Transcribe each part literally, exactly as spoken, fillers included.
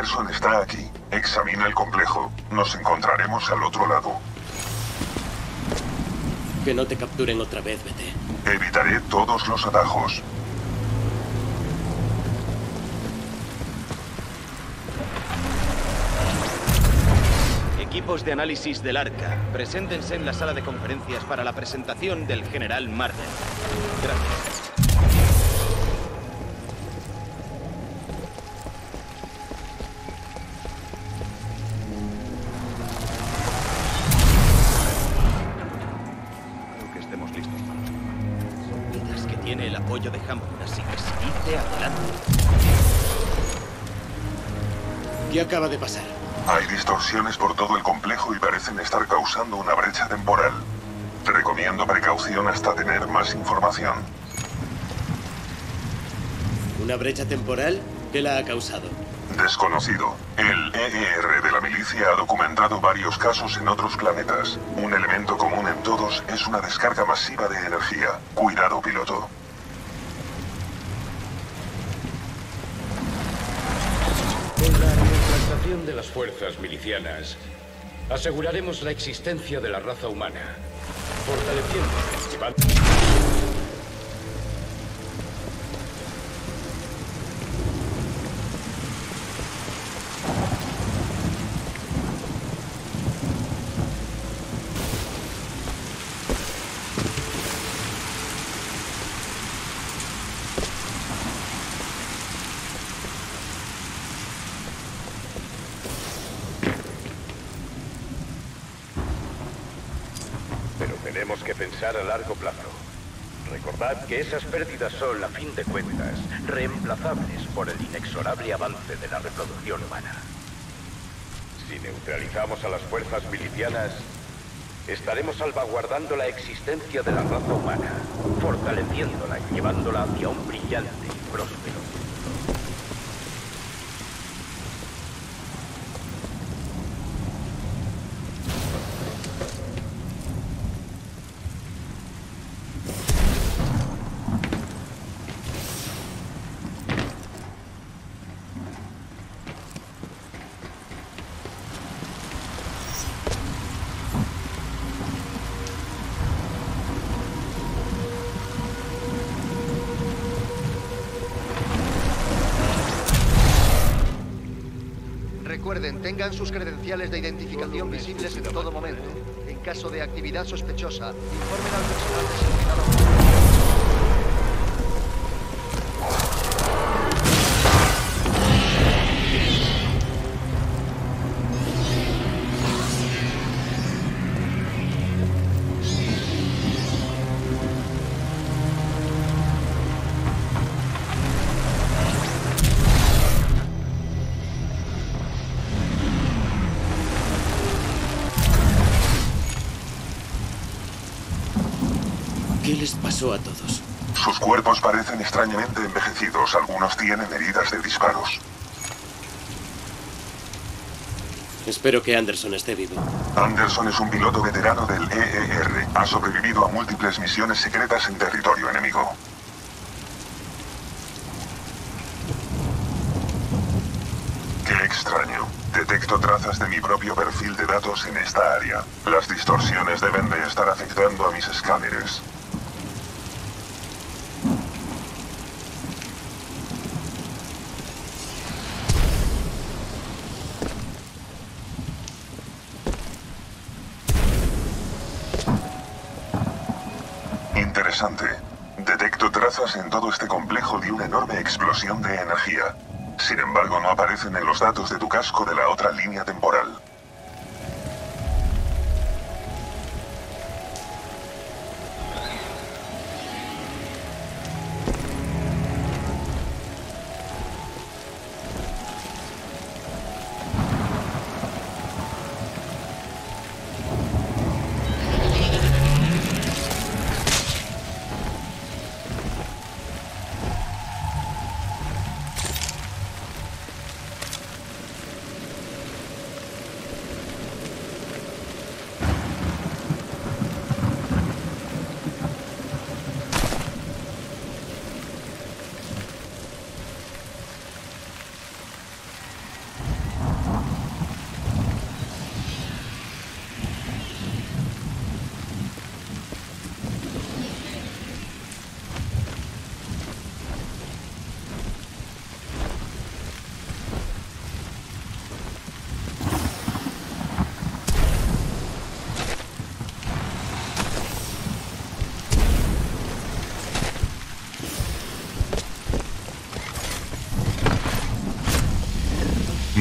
Anderson está aquí. Examina el complejo. Nos encontraremos al otro lado. Que no te capturen otra vez, vete. Evitaré todos los atajos. Equipos de análisis del Arca, preséntense en la sala de conferencias para la presentación del general Marder. Gracias. Creo que estemos listos. Son vidas que tiene el apoyo de Hammond, así que seguid adelante. ¿Qué acaba de pasar? Hay distorsiones por todo el complejo y parecen estar causando una brecha temporal. Recomiendo precaución hasta tener más información. ¿Una brecha temporal? ¿Qué la ha causado? Desconocido. El E E R de la milicia ha documentado varios casos en otros planetas. Un elemento común en todos es una descarga masiva de energía. Cuidado, piloto. De las fuerzas milicianas, aseguraremos la existencia de la raza humana, fortaleciendo y tenemos que pensar a largo plazo. Recordad que esas pérdidas son, a fin de cuentas, reemplazables por el inexorable avance de la reproducción humana. Si neutralizamos a las fuerzas milicianas, estaremos salvaguardando la existencia de la raza humana, fortaleciéndola y llevándola hacia un brillante y próspero futuro. Recuerden, tengan sus credenciales de identificación visibles en todo momento. En caso de actividad sospechosa, informen al personal de seguridad. ¿Qué les pasó a todos? Sus cuerpos parecen extrañamente envejecidos. Algunos tienen heridas de disparos. Espero que Anderson esté vivo. Anderson es un piloto veterano del E E R. Ha sobrevivido a múltiples misiones secretas en territorio enemigo. Qué extraño. Detecto trazas de mi propio perfil de datos en esta área. Las distorsiones deben de estar afectando a mis escáneres. Interesante. Detecto trazas en todo este complejo de una enorme explosión de energía. Sin embargo, no aparecen en los datos de tu casco de la otra línea temporal.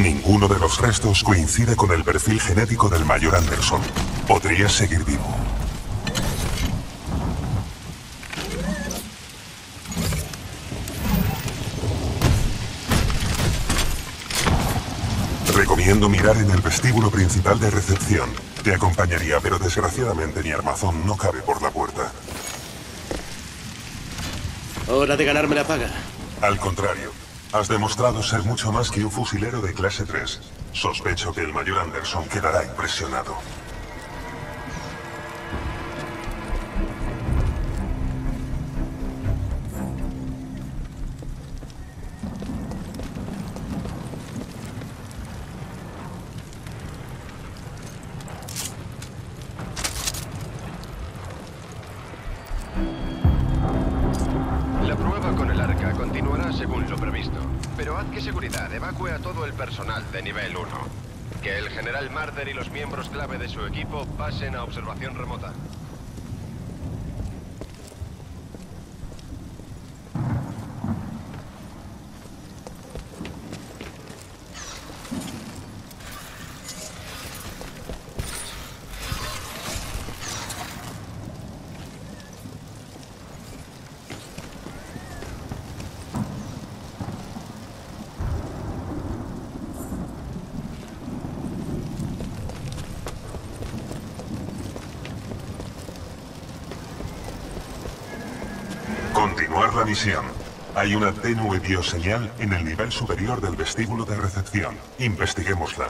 Ninguno de los restos coincide con el perfil genético del mayor Anderson. Podría seguir vivo. Recomiendo mirar en el vestíbulo principal de recepción. Te acompañaría, pero desgraciadamente mi armazón no cabe por la puerta. Hora de ganarme la paga. Al contrario, has demostrado ser mucho más que un fusilero de clase tres. Sospecho que el mayor Anderson quedará impresionado. La prueba con el arca continuará según lo previsto, pero haz que seguridad evacúe a todo el personal de nivel uno. Que el general Marder y los miembros clave de su equipo pasen a observación remota. Continuar la misión. Hay una tenue bioseñal en el nivel superior del vestíbulo de recepción. Investiguémosla.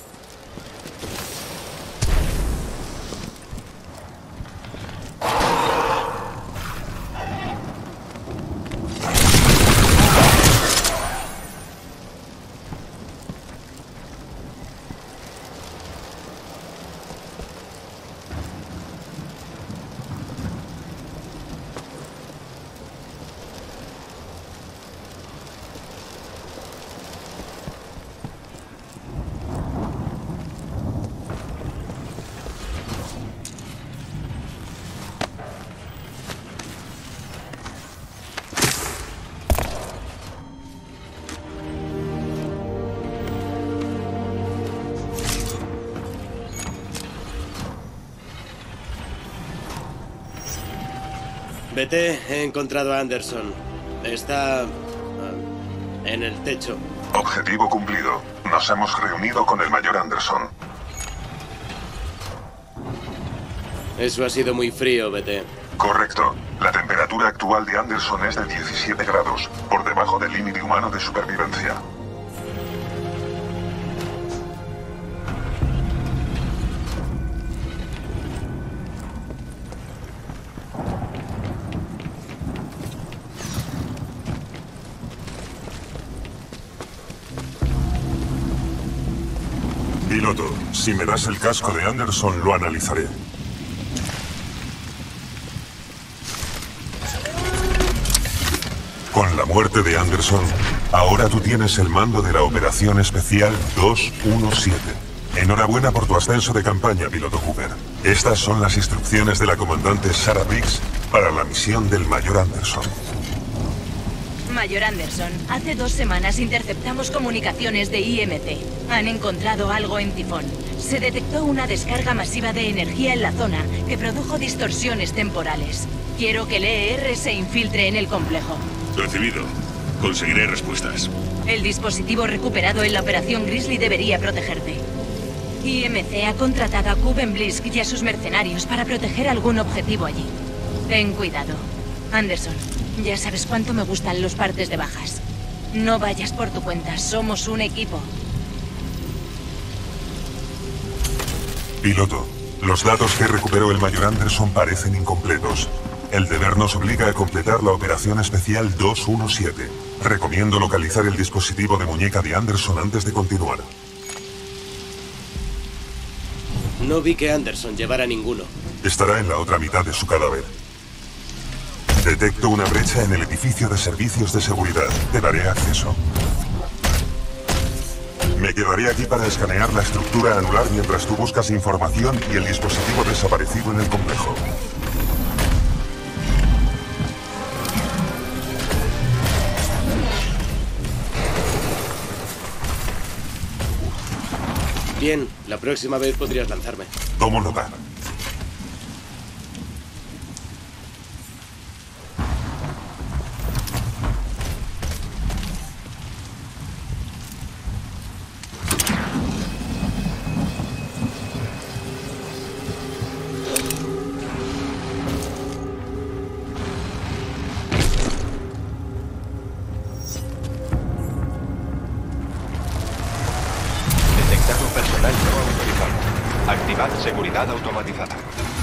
B T, he encontrado a Anderson. Está... ah, en el techo. Objetivo cumplido. Nos hemos reunido con el mayor Anderson. Eso ha sido muy frío, B T. Correcto. La temperatura actual de Anderson es de diecisiete grados, por debajo del límite humano de supervivencia. Piloto, si me das el casco de Anderson, lo analizaré. Con la muerte de Anderson, ahora tú tienes el mando de la Operación Especial dos uno siete. Enhorabuena por tu ascenso de campaña, piloto Cooper. Estas son las instrucciones de la comandante Sarah Biggs para la misión del mayor Anderson. Mayor Anderson, hace dos semanas interceptamos comunicaciones de I M C. Han encontrado algo en Tifón. Se detectó una descarga masiva de energía en la zona que produjo distorsiones temporales. Quiero que el E R se infiltre en el complejo. Recibido. Conseguiré respuestas. El dispositivo recuperado en la Operación Grizzly debería protegerte. I M C ha contratado a Kuben Blisk y a sus mercenarios para proteger algún objetivo allí. Ten cuidado. Anderson, ya sabes cuánto me gustan los partes de bajas. No vayas por tu cuenta, somos un equipo. Piloto, los datos que recuperó el mayor Anderson parecen incompletos. El deber nos obliga a completar la Operación Especial dos uno siete. Recomiendo localizar el dispositivo de muñeca de Anderson antes de continuar. No vi que Anderson llevara ninguno. Estará en la otra mitad de su cadáver. Detecto una brecha en el edificio de servicios de seguridad. Te daré acceso. Me quedaré aquí para escanear la estructura anular mientras tú buscas información y el dispositivo desaparecido en el complejo. Bien, la próxima vez podrías lanzarme. Tomo nota. Detectado personal no autorizado. Activad seguridad automatizada.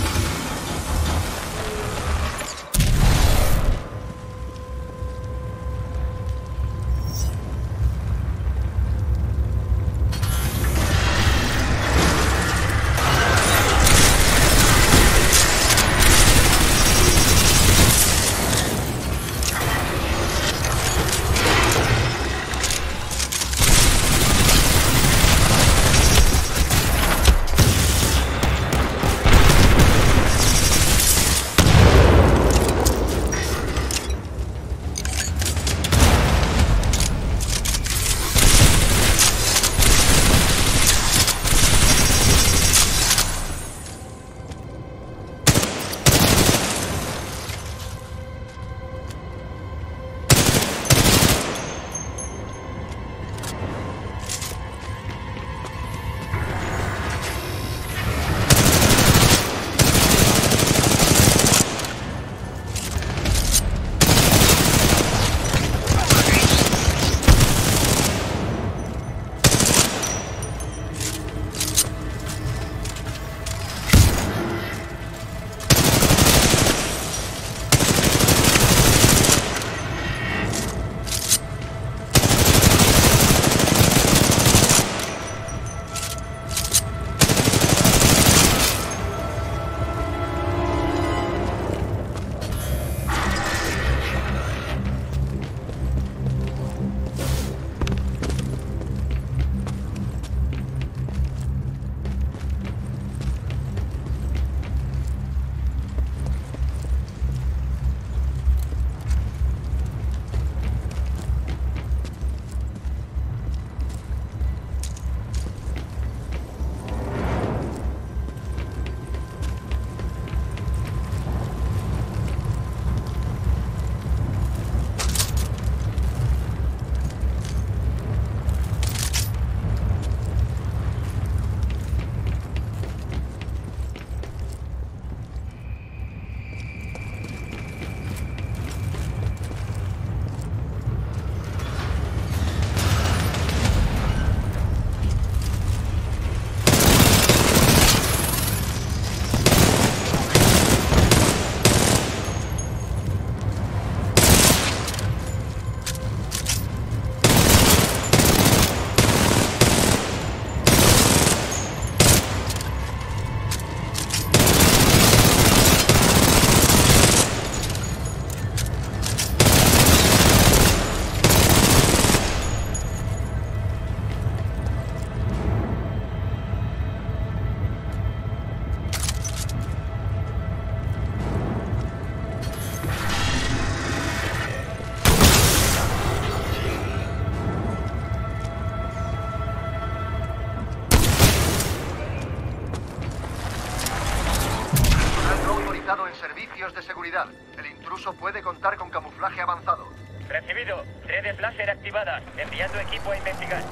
En servicios de seguridad. El intruso puede contar con camuflaje avanzado. Recibido. Redes láser activadas. Enviando equipo a investigar.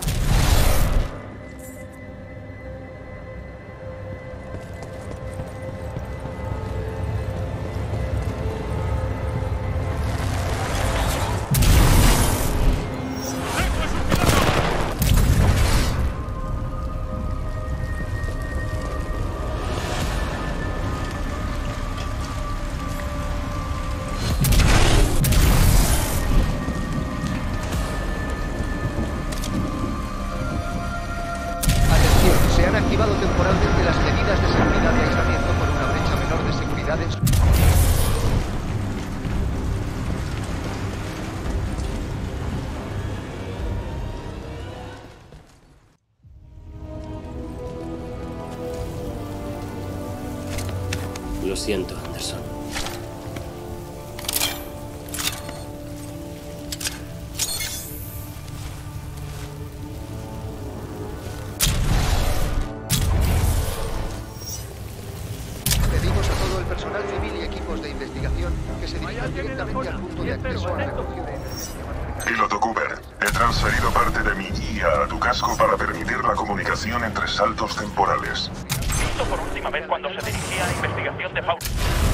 Activado temporalmente las medidas de seguridad de aislamiento por una brecha menor de seguridad en su... Lo siento, Anderson. llevan directamente al punto de acceso a recogida de energía. Piloto Cooper, he transferido parte de mi I A a tu casco para permitir la comunicación entre saltos temporales. Visto por última vez cuando se dirigía a investigación de fauna.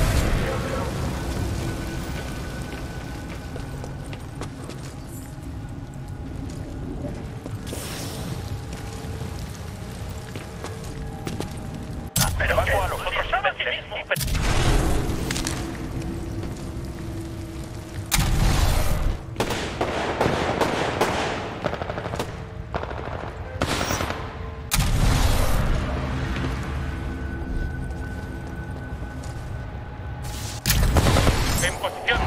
Pero evacuo a los otros imbéciles. En posición.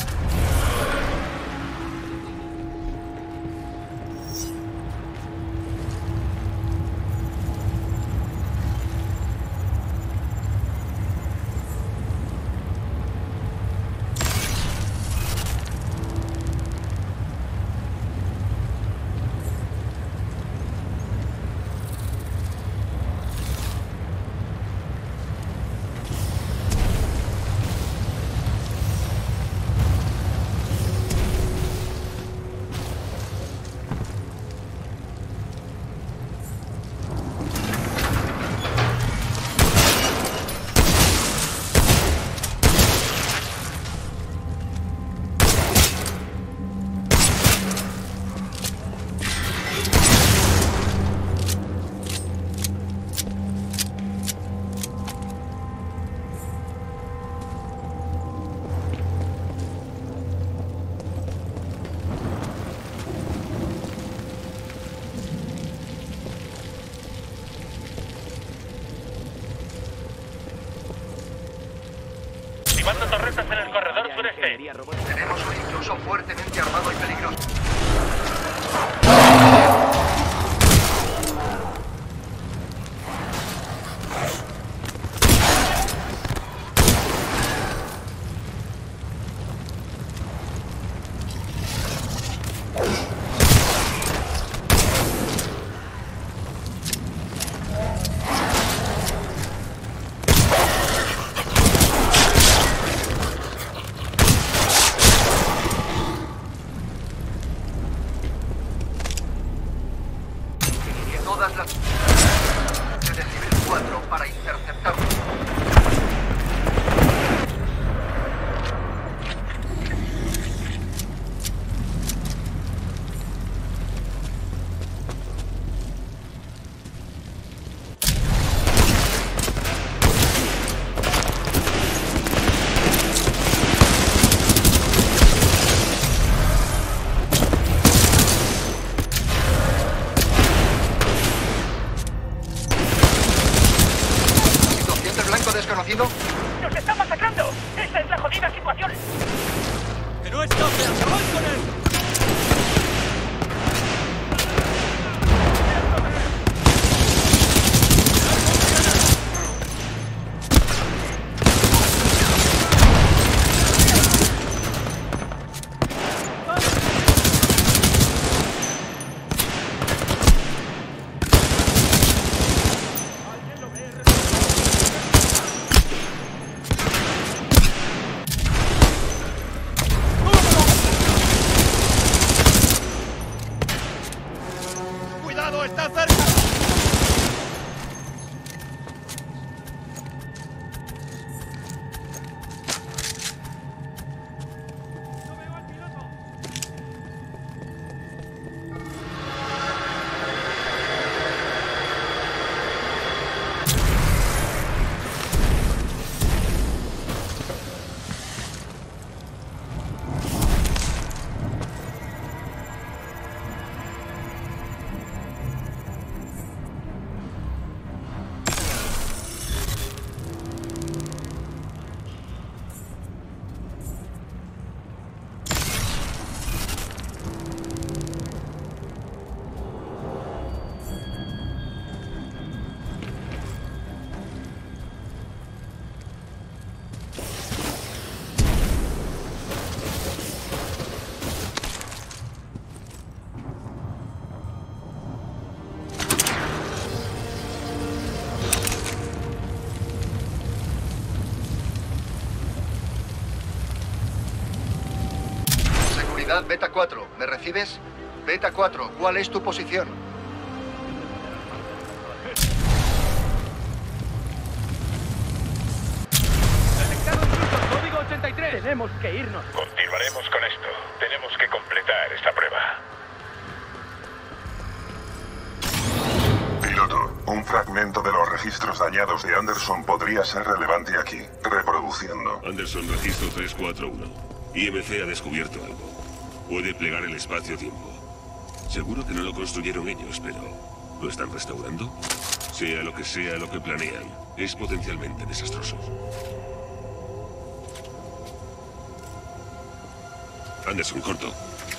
Activando torretas en el corredor sureste. Tenemos un intruso fuertemente armado y peligroso. Todas las... de decibel cuatro para interceptarlo. Desconocido. ¡Nos está masacrando! ¡Esa es la jodida situación! ¡Que no escape! ¡Acabad con él! Unidad Beta cuatro, ¿me recibes? Beta cuatro, ¿cuál es tu posición? Detectado intruso, código ochenta y tres. Tenemos que irnos. Continuaremos con esto. Tenemos que completar esta prueba. Piloto, un fragmento de los registros dañados de Anderson podría ser relevante aquí. Reproduciendo. Anderson, registro tres cuatro uno. I M C ha descubierto algo. Puede plegar el espacio-tiempo. Seguro que no lo construyeron ellos, pero... ¿lo están restaurando? Sea lo que sea lo que planean, es potencialmente desastroso. Anderson, corto.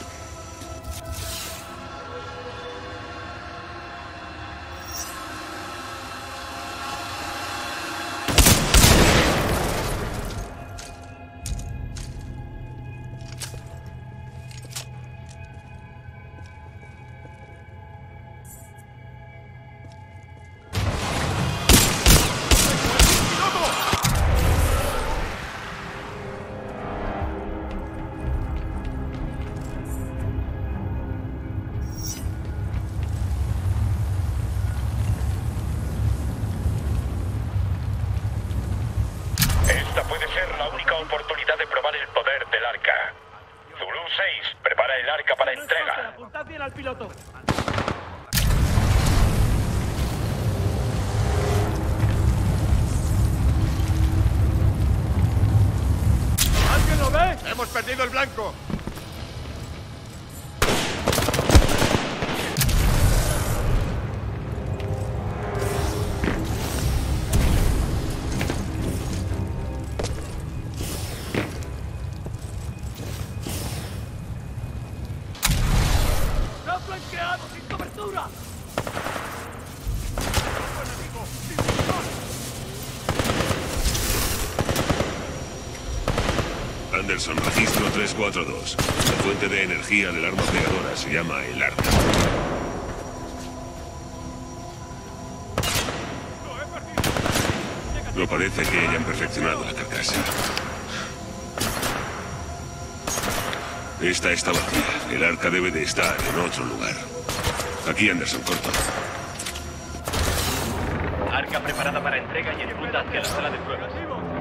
Esta puede ser la única oportunidad de probar el poder del arca. Zulu seis, prepara el arca para entrega. Apuntad bien al piloto. ¿Alguien lo ve? ¡Hemos perdido el blanco! ¡No flanqueado! ¡Sin cobertura! Anderson, registro tres cuatro dos. La fuente de energía del arma pegadora se llama el arca. No parece que hayan perfeccionado la carcasa. Esta está vacía. El arca debe de estar en otro lugar. Aquí, Anderson, corto. Arca preparada para entrega y en ruta hacia la sala de pruebas.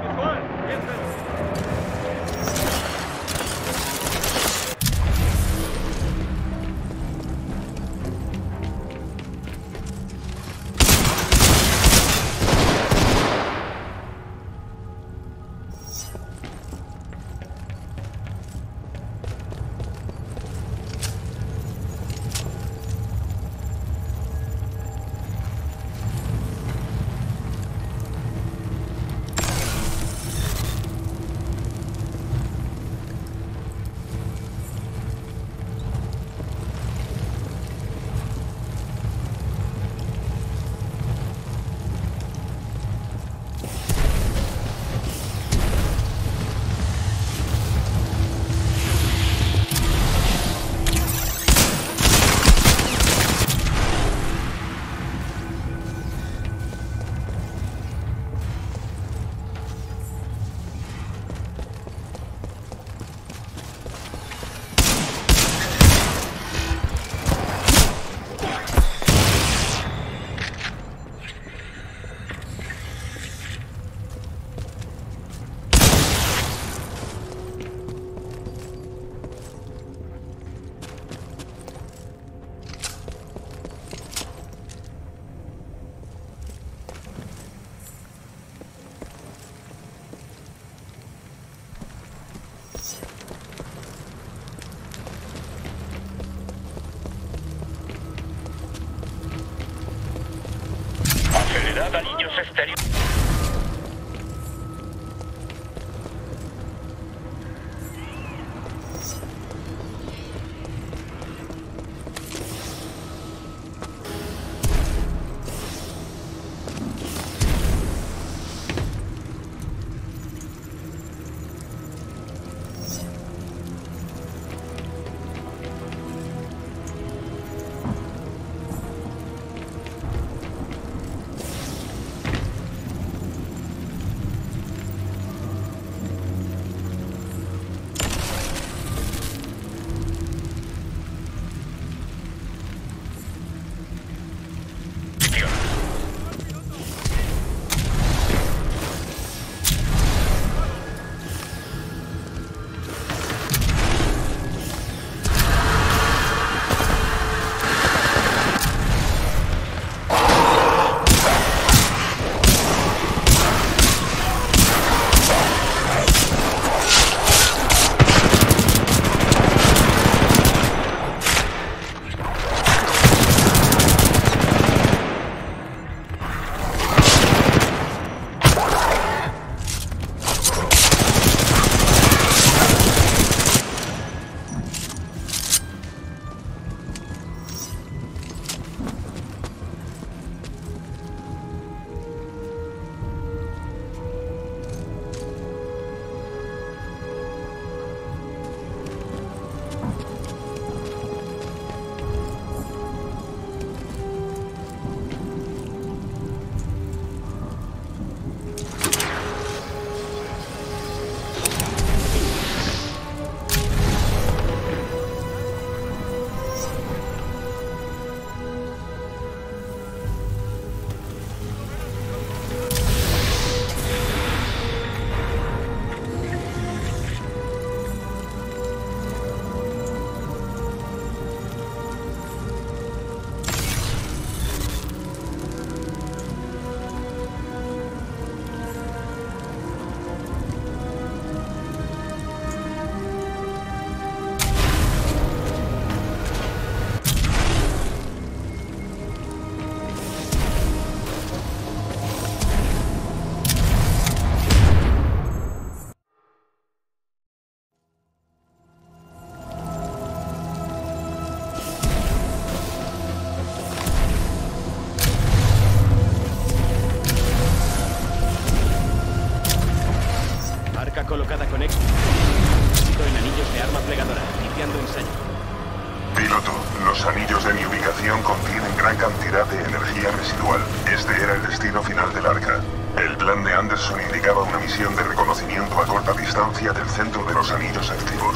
Acelerad anillos exteriores. colocada con éxito. Éxito en anillos de arma plegadora. Iniciando ensayo. Piloto, los anillos de mi ubicación contienen gran cantidad de energía residual. Este era el destino final del Arca. El plan de Anderson indicaba una misión de reconocimiento a corta distancia del centro de los anillos activos.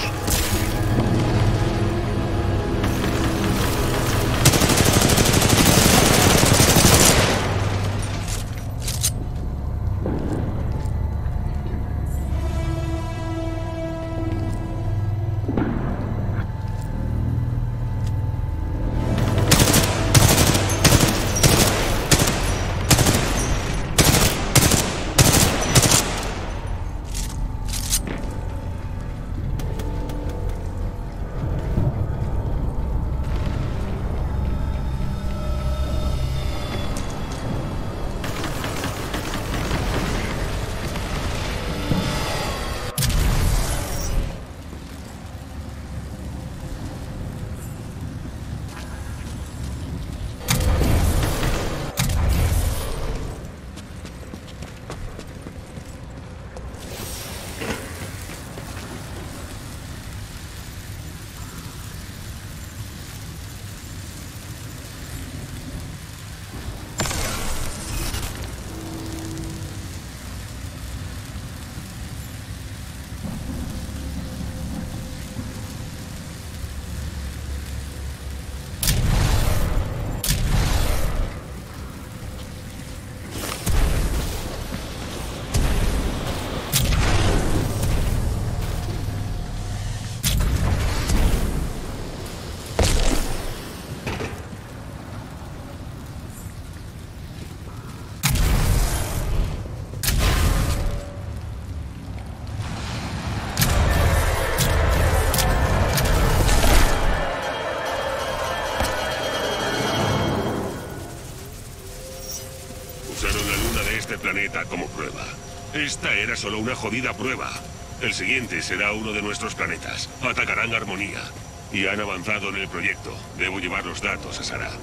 Planeta como prueba. Esta era solo una jodida prueba. El siguiente será uno de nuestros planetas. Atacarán Armonía. Y han avanzado en el proyecto. Debo llevar los datos a Sara.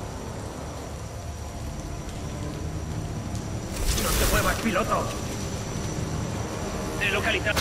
¡No te muevas, piloto! He localizado.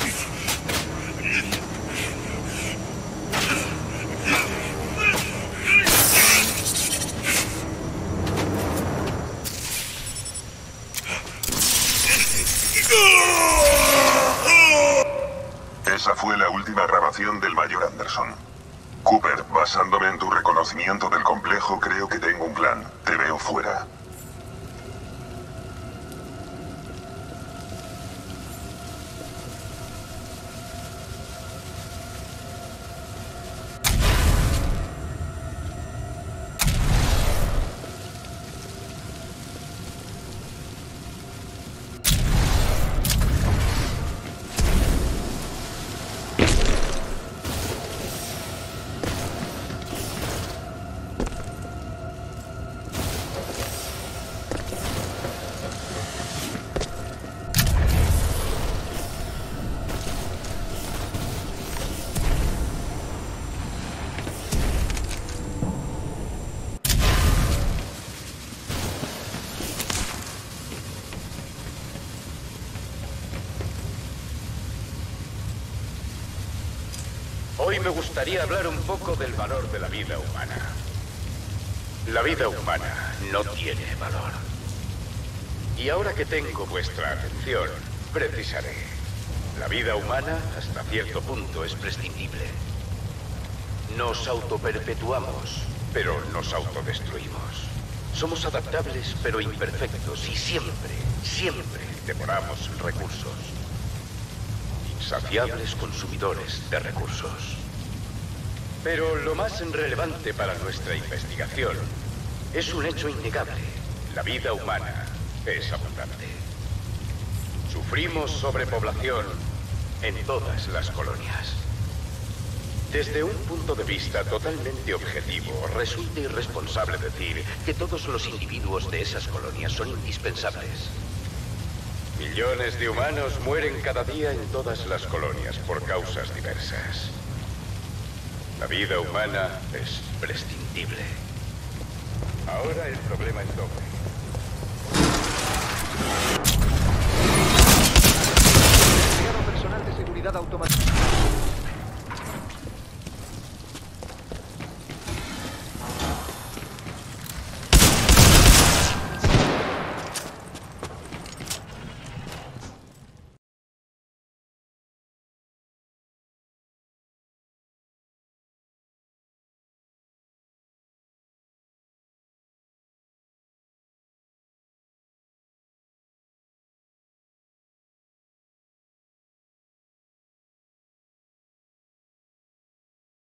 Esa fue la última grabación del Mayor Anderson. Cooper, basándome en tu reconocimiento del complejo, creo que tengo un plan. Te veo fuera. Hoy me gustaría hablar un poco del valor de la vida humana. La vida humana no tiene valor. Y ahora que tengo vuestra atención, precisaré. La vida humana, hasta cierto punto, es prescindible. Nos autoperpetuamos, pero nos autodestruimos. Somos adaptables, pero imperfectos, y siempre, siempre devoramos recursos. Insaciables consumidores de recursos. Pero lo más relevante para nuestra investigación es un hecho innegable. La vida humana es abundante. Sufrimos sobrepoblación en todas las colonias. Desde un punto de vista totalmente objetivo, resulta irresponsable decir que todos los individuos de esas colonias son indispensables. Millones de humanos mueren cada día en todas las colonias por causas diversas. La vida humana es prescindible. Ahora el problema es doble.